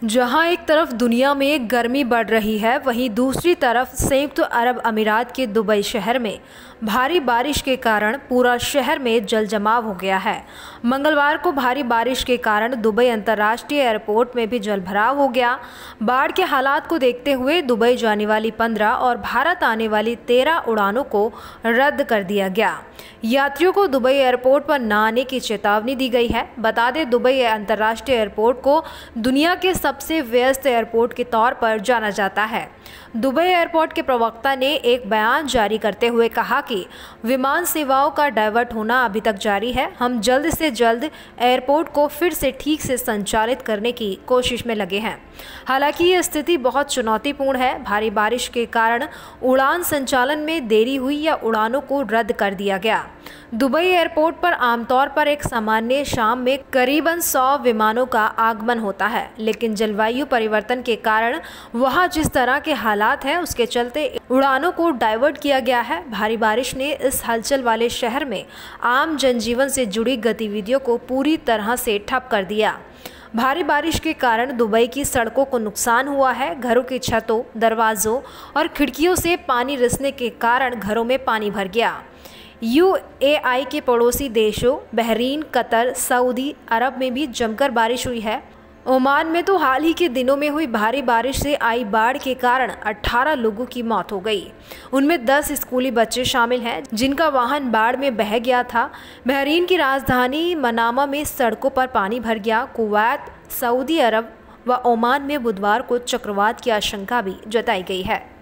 जहां एक तरफ दुनिया में गर्मी बढ़ रही है, वहीं दूसरी तरफ संयुक्त अरब अमीरात के दुबई शहर में भारी बारिश के कारण पूरा शहर में जल जमाव हो गया है। मंगलवार को भारी बारिश के कारण दुबई अंतर्राष्ट्रीय एयरपोर्ट में भी जलभराव हो गया। बाढ़ के हालात को देखते हुए दुबई जाने वाली 15 और भारत आने वाली 13 उड़ानों को रद्द कर दिया गया। यात्रियों को दुबई एयरपोर्ट पर न आने की चेतावनी दी गई है। बता दें, दुबई अंतर्राष्ट्रीय एयरपोर्ट को दुनिया के सबसे व्यस्त एयरपोर्ट के तौर पर जाना जाता है। दुबई एयरपोर्ट के प्रवक्ता ने एक बयान जारी करते हुए कहा कि विमान सेवाओं का डाइवर्ट होना अभी तक जारी है। हम जल्द से जल्द एयरपोर्ट को फिर से ठीक से संचालित करने की कोशिश में लगे हैं। हालांकि ये स्थिति बहुत चुनौतीपूर्ण है। भारी बारिश के कारण उड़ान संचालन में देरी हुई या उड़ानों को रद्द कर दिया गया। दुबई एयरपोर्ट पर आमतौर पर एक सामान्य शाम में करीबन 100 विमानों का आगमन होता है, लेकिन जलवायु परिवर्तन के कारण वहां जिस तरह के हालात हैं, उसके चलते उड़ानों को डाइवर्ट किया गया है। भारी बारिश ने इस हलचल वाले शहर में आम जनजीवन से जुड़ी गतिविधियों को पूरी तरह से ठप कर दिया। भारी बारिश के कारण दुबई की सड़कों को नुकसान हुआ है। घरों की छतों, दरवाजों और खिड़कियों से पानी रिसने के कारण घरों में पानी भर गया। यूएई के पड़ोसी देशों बहरीन, कतर, सऊदी अरब में भी जमकर बारिश हुई है। ओमान में तो हाल ही के दिनों में हुई भारी बारिश से आई बाढ़ के कारण 18 लोगों की मौत हो गई। उनमें 10 स्कूली बच्चे शामिल हैं, जिनका वाहन बाढ़ में बह गया था। बहरीन की राजधानी मनामा में सड़कों पर पानी भर गया। कुवैत, सऊदी अरब व ओमान में बुधवार को चक्रवात की आशंका भी जताई गई है।